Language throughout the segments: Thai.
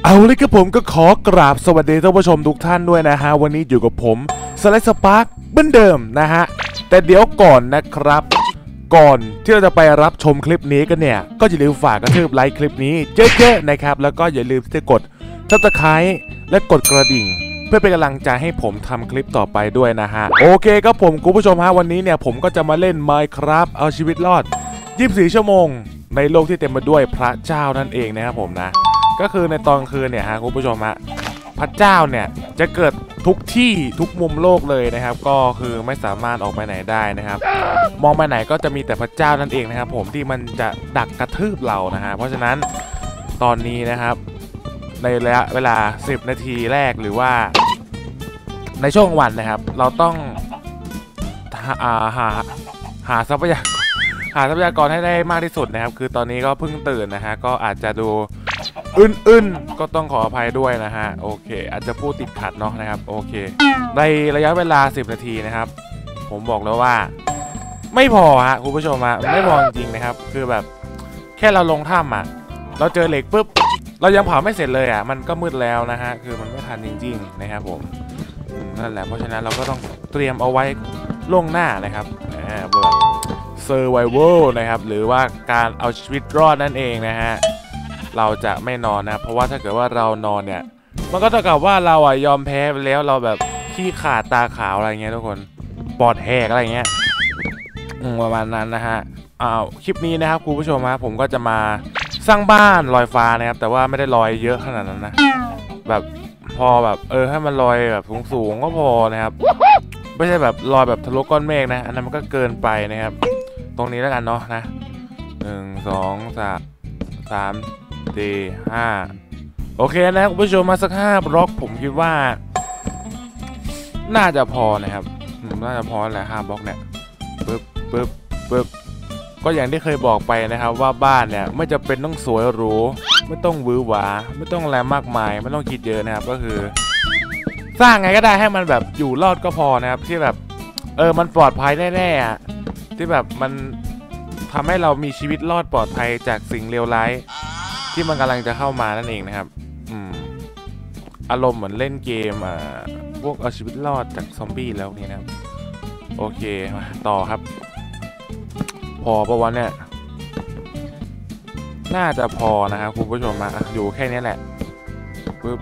เอาเลยครับผมก็ขอกราบสวัสดีท่านผู้ชมทุกท่านด้วยนะฮะวันนี้อยู่กับผมสไลด์สปาร์คเหมือนเดิมนะฮะแต่เดี๋ยวก่อนนะครับก่อนที่เราจะไปรับชมคลิปนี้กันเนี่ยก็อย่าลืมฝากกระทืบไลค์คลิปนี้เยอะๆนะครับแล้วก็อย่าลืมที่จะกด Subscribe และกดกระดิ่งเพื่อเป็นกำลังใจให้ผมทำคลิปต่อไปด้วยนะฮะโอเคครับผมคุณผู้ชมฮะวันนี้เนี่ยผมก็จะมาเล่น Minecraft เอาชีวิตรอด24ชั่วโมงในโลกที่เต็มไปด้วยพระเจ้านั่นเองนะครับผมนะก็คือในตอนคืนเนี่ยฮะคุณผู้ชมฮะพระเจ้าเนี่ยจะเกิดทุกที่ทุกมุมโลกเลยนะครับก็คือไม่สามารถออกไปไหนได้นะครับมองไปไหนก็จะมีแต่พระเจ้านั่นเองนะครับผมที่มันจะดักกระทืบเรานะฮะเพราะฉะนั้นตอนนี้นะครับในระยะเวลา10นาทีแรกหรือว่าในช่วงวันนะครับเราต้องหาทรัพยากรให้ได้มากที่สุดนะครับคือตอนนี้ก็เพิ่งตื่นนะฮะก็อาจจะดูอึนก็ต้องขออภัยด้วยนะฮะโอเคอาจจะพูดติดขัดเนาะนะครับโอเคในระยะเวลา10นาทีนะครับผมบอกแล้วว่าไม่พอฮะคุณผู้ชมฮะไม่พอจริงๆนะครับคือแบบแค่เราลงถ้ำอ่ะเราเจอเหล็กปุ๊บเรายังเผาไม่เสร็จเลยอ่ะมันก็มืดแล้วนะฮะคือมันไม่ทันจริงๆนะครับผมนั่นแหละเพราะฉะนั้นเราก็ต้องเตรียมเอาไว้ล่วงหน้านะครับแบบsurvival นะครับหรือว่าการเอาชีวิตรอดนั่นเองนะฮะเราจะไม่นอนนะเพราะว่าถ้าเกิดว่าเรานอนเนี่ยมันก็เท่ากับว่าเราอ่ะยอมแพ้ไปแล้วเราแบบขี้ขาดตาขาวอะไรเงี้ยทุกคนปอดแหกอะไรเงี้ยประมาณนั้นนะฮะคลิปนี้นะครับคุณผู้ชมฮะผมก็จะมาสร้างบ้านลอยฟ้านะครับแต่ว่าไม่ได้ลอยเยอะขนาดนั้นนะแบบพอแบบให้มันลอยแบบสูงก็พอนะครับไม่ใช่แบบลอยแบบทะลุก้อนเมฆนะอันนั้นมันก็เกินไปนะครับตรงนี้แล้วกันเนาะนะ1 2 3 4 5โอเคนะคุณผู้ชมมาสัก5บล็อกผมคิดว่าน่าจะพอนะครับน่าจะพอแหละ5บล็อกเนี่ยปึ๊บก็อย่างที่เคยบอกไปนะครับว่าบ้านเนี่ยไม่จะเป็นต้องสวยหรูไม่ต้องวื้อหวาไม่ต้องอะไรมากมายไม่ต้องคิดเยอะนะครับก็คือสร้างไงก็ได้ให้มันแบบอยู่รอดก็พอนะครับที่แบบมันปลอดภัยแน่ๆที่แบบมันทำให้เรามีชีวิตรอดปลอดภัยจากสิ่งเลวร้ายที่มันกำลังจะเข้ามานั่นเองนะครับอารมณ์เหมือนเล่นเกมพวกเอาชีวิตรอดจากซอมบี้แล้วนี่นะครับโอเคมาต่อครับพอประวันเนี่ยน่าจะพอนะครับคุณผู้ชมมาอยู่แค่นี้แหละปึ๊บ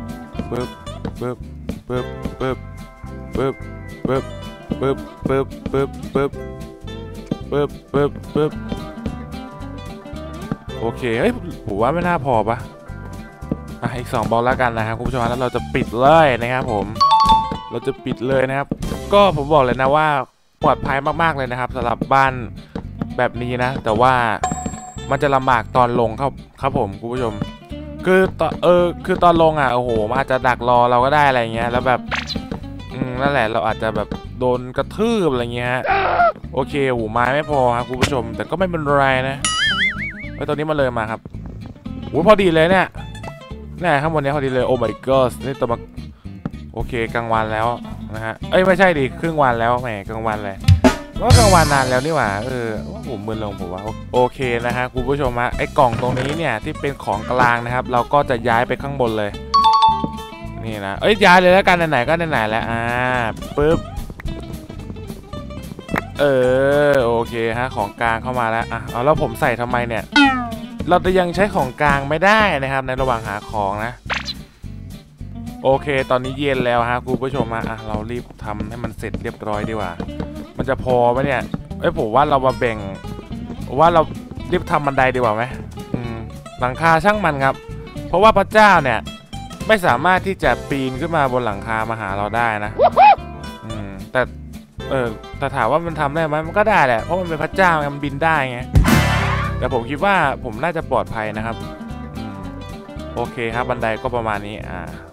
โอเคเฮ้ยผมว่าไม่น่าพอปะอีก2บล็อกแล้วกันนะครับคุณผู้ชมแล้วเราจะปิดเลยนะครับผมเราจะปิดเลยนะครับก็ผมบอกเลยนะว่าปลอดภัยมากๆเลยนะครับสำหรับบ้านแบบนี้นะแต่ว่ามันจะลำบากตอนลงครับผมคุณผู้ชมคือตอนลงโอ้โหมันอาจจะดักรอเราก็ได้อะไรเงี้ยแล้วแบบนั่นแหละเราอาจจะแบบโดนกระทืบอะไรเงี้ยโอเคหูไม้ไม่พอครับคุณผู้ชมแต่ก็ไม่เป็นไรนะตอนนี้มาเลยมาครับพอดีเลยเนี่ยข้างบนนี้พอดีเลยโอ้ my god นี่ตัวมาโอเคกลางวันแล้วนะฮะไม่ใช่ดิครึ่งวันแล้วแหมกลางวันเลยว่ากลางวันนานแล้วนี่หว่าผมมึนลงผมว่าโอเคนะฮะคุณผู้ชมฮะไอ้กล่องตรงนี้เนี่ยที่เป็นของกลางนะครับเราก็จะย้ายไปข้างบนเลยนี่นะย้ายเลยแล้วกันไหนๆก็ไหนๆแล้วปึ๊บโอเคฮะของกลางเข้ามาแล้วเอาแล้วผมใส่ทำไมเนี่ยเราจะยังใช้ของกลางไม่ได้นะครับในระหว่างหาของนะโอเคตอนนี้เย็นแล้วฮะคุณผู้ชมเรารีบทำให้มันเสร็จเรียบร้อยดีกว่ามันจะพอไหมเนี่ยผมว่าเรามาแบ่งว่าเรารีบทำบันไดดีกว่าไหมหลังคาช่างมันครับเพราะว่าพระเจ้าเนี่ยไม่สามารถที่จะปีนขึ้นมาบนหลังคามาหาเราได้นะแต่ถามว่ามันทำได้ไหมมันก็ได้แหละเพราะมันเป็นพระเจ้ามันบินได้ไงแต่ผมคิดว่าผมน่าจะปลอดภัยนะครับโอเคครับบันไดก็ประมาณนี้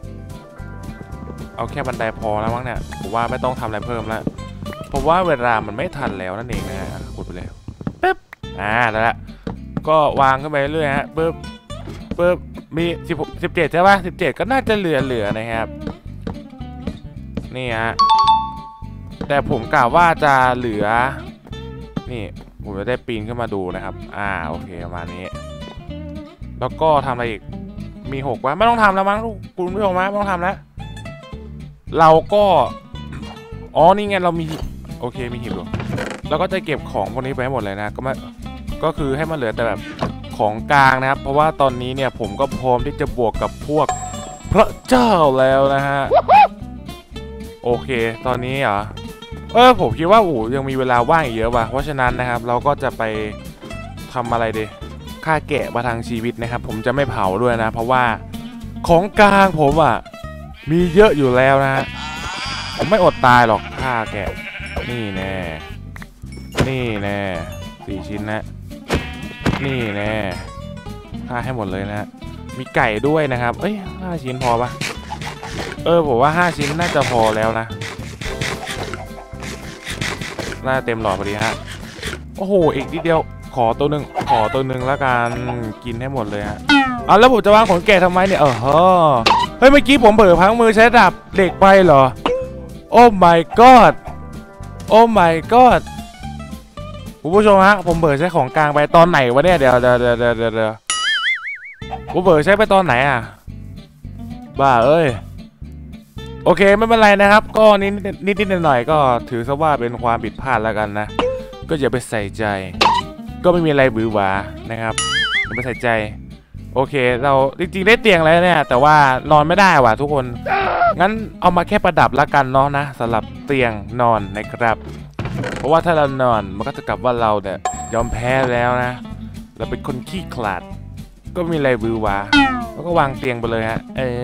เอาแค่บันไดพอแล้วมั้งเนี่ยผมว่าไม่ต้องทำอะไรเพิ่มแล้วเพราะว่าเวลามันไม่ทันแล้วนั่นเองนะฮะกดไปเลยปึ๊บแล้วละก็วางขึ้นไปเรื่อยฮะปึ๊บมี17ใช่ป่ะ17ก็น่าจะเหลือนะครับนี่ฮะแต่ผมกล่าวว่าจะเหลือนี่ผมจะได้ปีนขึ้นมาดูนะครับโอเคประมาณนี้แล้วก็ทำอะไรอีกมี6วะไม่ต้องทำแล้วมั้งคุณผู้ชมไม่ต้องทำแล้วเราก็อ๋อนี่ไงเรามีโอเคมีหีบอยู่เราก็จะเก็บของพวกนี้ไปให้หมดเลยนะก็คือให้มันเหลือแต่แบบของกลางนะครับเพราะว่าตอนนี้เนี่ยผมก็พร้อมที่จะบวกกับพวกพระเจ้าแล้วนะฮะโอเคตอนนี้เหรอผมคิดว่ายังมีเวลาว่างอีกเยอะว่ะเพราะฉะนั้นนะครับเราก็จะไปทำอะไรดีฆ่าแกะมาทางชีวิตนะครับผมจะไม่เผาด้วยนะเพราะว่าของกลางผมอ่ะมีเยอะอยู่แล้วนะฮะผมไม่อดตายหรอกฆ่าแกะนี่แน่4 ชิ้นนะนี่แน่ฆ่าให้หมดเลยนะมีไก่ด้วยนะครับ5 ชิ้นพอปะผมว่า5 ชิ้นน่าจะพอแล้วนะน่าเต็มหลอดพอดีฮะโอ้โหอีกนิดเดียวขอตัวหนึ่งแล้วกันกินให้หมดเลยฮะแล้วผมจะวางขนแกะทำไมเนี่ยเฮ้ยเมื่อกี้ผมเผลอพังมือใช้ดาบเหล็กไปเหรอโอ้ my god โอ้ my god คุณผู้ชมฮะผมเผลอใช้ของกลางไปตอนไหนวะเนี่ยเดี๋ยวผมเผลอใช้ไปตอนไหนอ่ะบ้าโอเคไม่เป็นไรนะครับก็นิดหน่อยก็ถือซะว่าเป็นความผิดพลาดแล้วกันนะก็อย่าไปใส่ใจก็ไม่มีอะไรบือหวานะครับอย่าไปใส่ใจโอเคเราจริงๆได้เตียงแล้วเนี่ยแต่ว่านอนไม่ได้ว่ะทุกคนงั้นเอามาแค่ประดับละกันเนาะนะสำหรับเตียงนอนนะครับเพราะว่าถ้าเรานอนมันก็จะกลับว่าเราเนี่ยยอมแพ้แล้วนะเราเป็นคนขี้ขลาดก็มีอะไรบือหวาแล้วก็วางเตียงไปเลยฮะ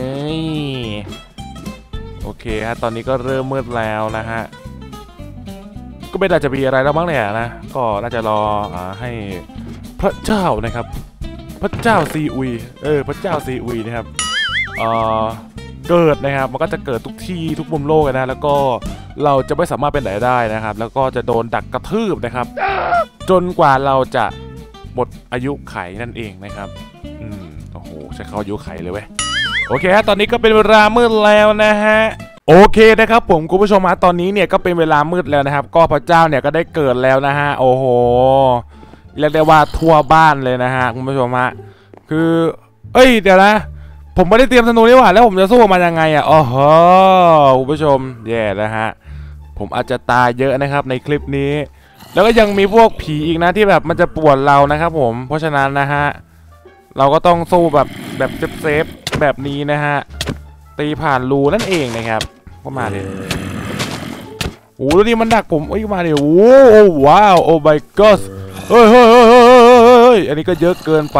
โอเคฮะตอนนี้ก็เริ่มมืดแล้วนะฮะก็ไม่น่าจะมีอะไรแล้วมั้งเนี่ยนะก็น่าจะรอให้พระเจ้านะครับพระเจ้าซีอุยพระเจ้าซีอุยนะครับเกิดนะครับมันก็จะเกิดทุกที่ทุกมุมโลกนะแล้วก็เราจะไม่สามารถไปไหนได้นะครับแล้วก็จะโดนดักกระทืบนะครับจนกว่าเราจะหมดอายุไขนั่นเองนะครับโอ้โหใช้เขาอายุไขเลยเว้ยโอเคฮะตอนนี้ก็เป็นเวลามืดแล้วนะฮะโอเคนะครับผมคุณผู้ชมฮะตอนนี้เนี่ยก็เป็นเวลามืดแล้วนะครับก็พระเจ้าเนี่ยก็ได้เกิดแล้วนะฮะโอ้โหเรียกได้ว่าทั่วบ้านเลยนะฮะคุณผู้ชมฮะคือเดี๋ยวนะผมไม่ได้เตรียมธนูนี่หว่าแล้วผมจะสู้มันยังไงอ่ะอ๋อคุณผู้ชมแย่นะฮะผมอาจจะตายเยอะนะครับในคลิปนี้แล้วก็ยังมีพวกผีอีกนะที่แบบมันจะปวดเรานะครับผมเพราะฉะนั้นนะฮะเราก็ต้องสู้แบบเซฟแบบนี้นะฮะตีผ่านรูนั่นเองนะครับก็มาเลยโอ้แล้วนี่มันดักผมมาเลยโอ้ว้าวโอ้ my god เฮ้ยอันนี้ก็เยอะเกินไป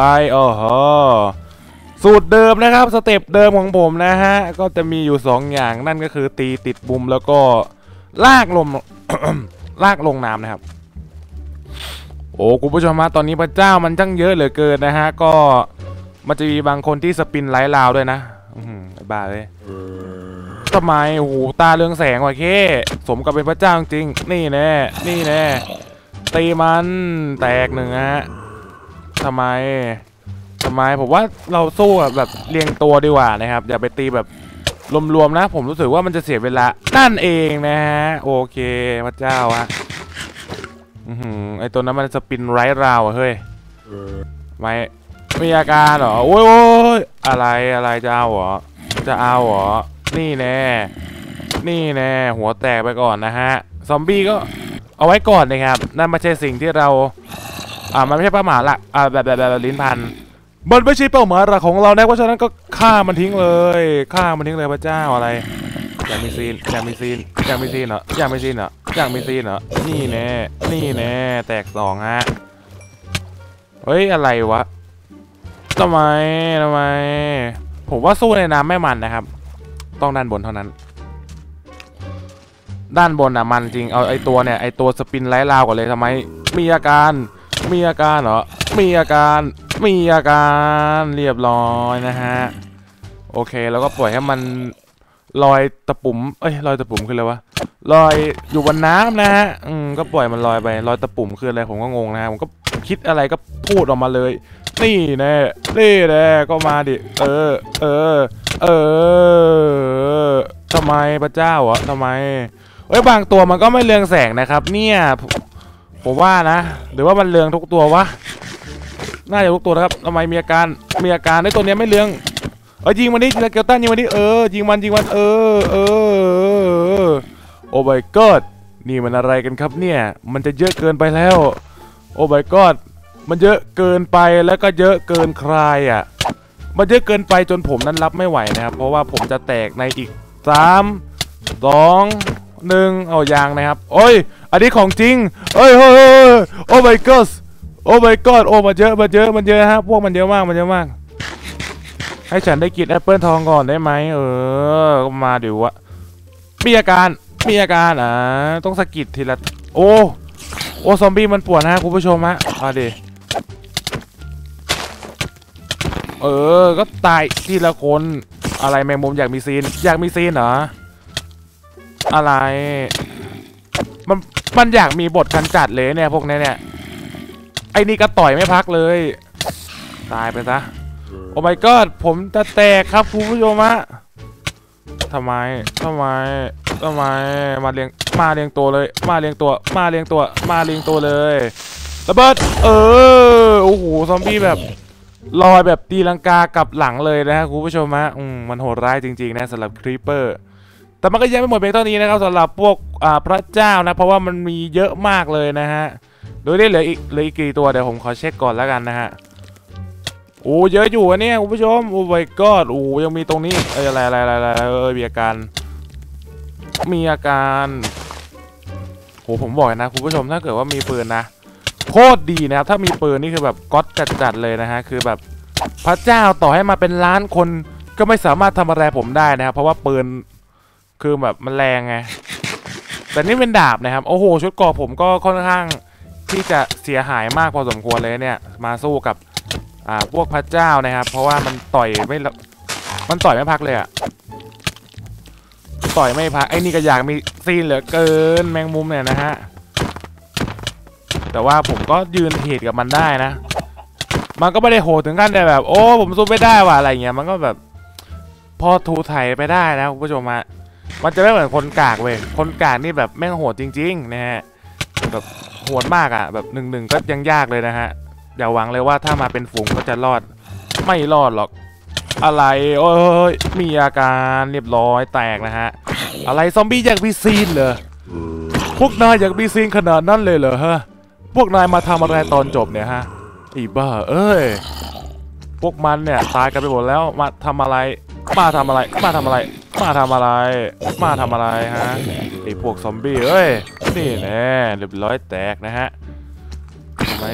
สูตรเดิมนะครับสเต็ปเดิมของผมนะฮะก็จะมีอยู่2อย่างนั่นก็คือตีติดมุมแล้วก็ลากลงน้ำนะครับโอ้คุณผู้ชมมาตอนนี้พระเจ้ามันจังเยอะเหลือเกินนะฮะก็มันจะมีบางคนที่สปินไร้ลาวด้วยนะบ้าเลยทำไมโอ้โหตาเรืองแสงว่ะเคสมกับเป็นพระเจ้าจริงนี่แน่ตีมันแตก1ฮะทำไมผมว่าเราสู้แบบเรียงตัวดีกว่านะครับอย่าไปตีแบบรวมๆนะผมรู้สึกว่ามันจะเสียเวลานั่นเองนะฮะโอเคพระเจ้าฮะไอตัวนั้นมันสปินไร้ราวเฮ้ยไม่มีอาการเหรอโอ้ยอะไรจะเอาเหรอนี่แน่หัวแตกไปก่อนนะฮะซอมบี้ก็เอาไว้ก่อนนะครับนั่นไม่ใช่สิ่งที่เรามันไม่ใช่เป้าหมายหลักแบบลิ้นพันมันไม่ใช่เป้าหมายหลักของเราเพราะฉะนั้นก็ฆ่ามันทิ้งเลยพระเจ้าอะไรอยากมีซีนเหรออยากมีซีนเหรอนี่แน่แตก2ฮะเฮ้ยอะไรวะทำไมผมว่าสู้ในน้ำไม่มันนะครับต้องด้านบนเท่านั้นด้านบนมันจริงเอาไอตัวสปินไร้ราวก่อนเลยทำไมมีอาการเหรอมีอาการเรียบร้อยนะฮะโอเคแล้วก็ปล่อยให้มันลอยตะปุ่มลอยตะปุ่มขึ้นเลยวะลอยอยู่บนน้ำนะฮะก็ปล่อยมันลอยไปลอยตะปุ่มขึ้นอะไรผมก็งงนะผมก็คิดอะไรก็พูดออกมาเลยนี่แน่ก็มาดิทำไมพระเจ้าอ่ะทำไมบางตัวมันก็ไม่เรืองแสงนะครับเนี่ยผมว่านะหรือว่ามันเรืองทุกตัววะน่าจะทุกตัวนะครับทำไมมีอาการในตัวนี้ไม่เรืองยิงมันดิสเกลตันยิงมันดิยิงมันโอ้ my god นี่มันอะไรกันครับเนี่ยมันจะเยอะเกินไปแล้วโอ้ my god มันเยอะเกินไปแล้วก็เยอะเกินใครอ่ะมันเยอะเกินไปจนผมนั้นรับไม่ไหวนะครับเพราะว่าผมจะแตกในอีก3 2 1เอายางนะครับโอ้ยอันนี้ของจริงโอ้ my god โอ้ my god โอ้มันเยอะฮะพวกมันเยอะมากให้ฉันได้กินแอปเปิลทองก่อนได้ไหมก็มาดิวะมีอาการต้องสะกิดทีละโอ้ซอมบี้มันปวดนะคุณผู้ชมฮะมาดิก็ตายทีละคนอะไรแมงมุมอยากมีซีนเหรออะไรมันอยากมีบทกันจัดเลยเนี่ยพวกนี้เนี่ยไอ้นี่ก็ต่อยไม่พักเลยตายไปซะโอ้ my god ผมจะแตกครับคุณผู้ชมฮะทำไมมาเลี้ยงตัวเลยมาเลี้ยงตัวเลยระเบิดโอ้โหซอมบี้แบบลอยแบบตีลังกากลับหลังเลยนะฮะคุณผู้ชมฮะมันโหดร้ายจริงๆนะสำหรับครีปเปอร์แต่มันก็ยังไม่หมดเพียงเท่านี้นะครับสำหรับพวกพระเจ้านะเพราะว่ามันมีเยอะมากเลยนะฮะโดยได้เหลืออีกกี่ตัวเดี๋ยวผมขอเช็คก่อนแล้วกันนะฮะโอ้เยอะอยู่เนี่ยคุณผู้ชมโอ้ my god โอ้ยังมีตรงนี้อะไรมีอาการโหผมบอกนะคุณผู้ชมถ้าเกิดว่ามีปืนนะโคตรดีนะครับถ้ามีปืนนี่คือแบบก๊อตจัดเลยนะฮะคือแบบพระเจ้าต่อให้มาเป็นล้านคนก็ไม่สามารถทำอะไรผมได้นะครับเพราะว่าปืนคือแบบมันแรงไงแต่นี่เป็นดาบนะครับโอ้โหชุดเกราะผมก็ค่อนข้างที่จะเสียหายมากพอสมควรเลยเนี่ยมาสู้กับพวกพระเจ้านะครับเพราะว่ามันต่อยไม่พักเลยอะต่อยไม่พักไอ้นี่ก็อยากมีซีนเหลือเกินแมงมุมเนี่ยนะฮะแต่ว่าผมก็ยืนเหตุกับมันได้นะมันก็ไม่ได้โหดถึงขั้นแต่แบบโอ้ผมสู้ไม่ได้ว่ะอะไรเงี้ยมันก็แบบพอทูไถไปได้นะคุณผู้ชมมามันจะไม่เหมือนคนกากเว้ยคนกากนี่แบบแม่งโหดจริงๆนะฮะแบบโหดมากอ่ะแบบ1-1ก็ยังยากเลยนะฮะอย่าหวังเลยว่าถ้ามาเป็นฝูงก็จะรอดไม่รอดหรอกอะไรโอ้ยมีอาการเรียบร้อยแตกนะฮะอะไรซอมบี้อยากมีซีนเหรอพวกนายอยากมีซีนขนาดนั้นเลยเหรอฮะพวกนายมาทำอะไรตอนจบเนี่ยฮะอีบ้าพวกมันเนี่ยตายกันไปหมดแล้วมาทำอะไรฮะไอพวกซอมบี้นี่แน่เรียบร้อยแตกนะฮะทำไม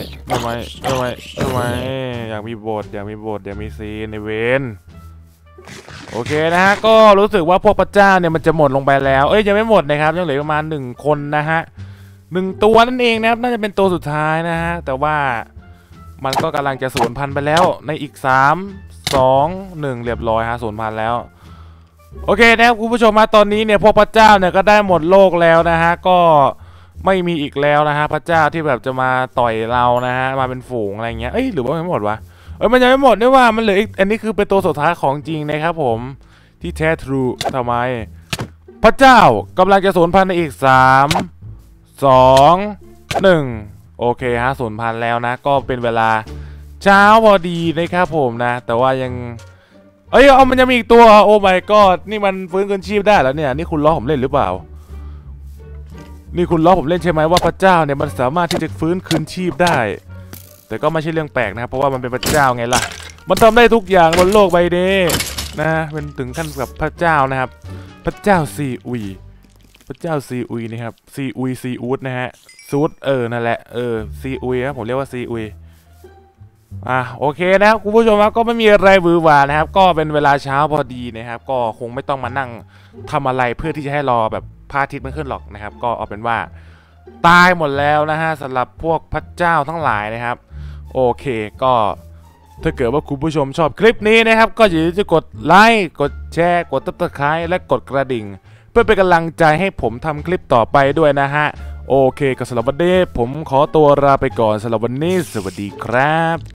อยากมีบทอยากมีซีนในเวนโอเคนะฮะก็รู้สึกว่าพวกพระเจ้าเนี่ยมันจะหมดลงไปแล้วยังไม่หมดนะครับยังเหลือประมาณ1 คนนะฮะ1 ตัวนั่นเองนะครับน่าจะเป็นตัวสุดท้ายนะฮะแต่ว่ามันก็กำลังจะสูญพันธุ์ไปแล้วในอีก3 2 1เรียบร้อยฮะสูญพันธุ์แล้วโอเคนะครับคุณผู้ชมมาตอนนี้เนี่ยพวกพระเจ้าเนี่ยก็ได้หมดโลกแล้วนะฮะก็ไม่มีอีกแล้วนะฮะพระเจ้าที่แบบจะมาต่อยเรานะฮะมาเป็นฝูงอะไรเงี้ยหรือว่าไม่หมดวะมันยังไม่หมดด้วยว่ามันเหลืออีกอันนี้คือเป็นตัวสุดท้ายของจริงนะครับผมที่แท้ทรูทำไมพระเจ้ากำลังจะสูญพันธุ์ในอีก3 2 1โอเคฮะสูญพันธุ์แล้วนะก็เป็นเวลาเช้าพอดีนะครับผมนะแต่ว่ายังมันจะมีอีกตัวโอ้ my god นี่มันฟื้นคืนชีพได้แล้วเนี่ยนี่คุณล้อผมเล่นหรือเปล่านี่คุณล้อผมเล่นใช่ไหมว่าพระเจ้าเนี่ยมันสามารถที่จะฟื้นคืนชีพได้แต่ก็ไม่ใช่เรื่องแปลกนะครับเพราะว่ามันเป็นพระเจ้าไงล่ะมันทำได้ทุกอย่างบนโลกใบนี้นะเป็นถึงขั้นกับพระเจ้านะครับพระเจ้าซีอุยนะครับซีอูดนะฮะซูดนั่นแหละซีอุยนะผมเรียกว่าซีอุยโอเคนะครับคุณผู้ชมครับก็ไม่มีอะไรหวือหวานะครับก็เป็นเวลาเช้าพอดีนะครับก็คงไม่ต้องมานั่งทำอะไรเพื่อที่จะให้รอแบบพระอาทิตย์มันขึ้นหรอกนะครับก็เอาเป็นว่าตายหมดแล้วนะฮะสำหรับพวกพระเจ้าทั้งหลายนะครับโอเคก็ถ้าเกิดว่าคุณผู้ชมชอบคลิปนี้นะครับก็อย่าลืมกดไลค์กดแชร์กดติดตามและกดกระดิ่งเพื่อเป็นกำลังใจให้ผมทำคลิปต่อไปด้วยนะฮะโอเคก็สำหรับวันนี้ผมขอตัวลาไปก่อนสำหรับวันนี้สวัสดีครับ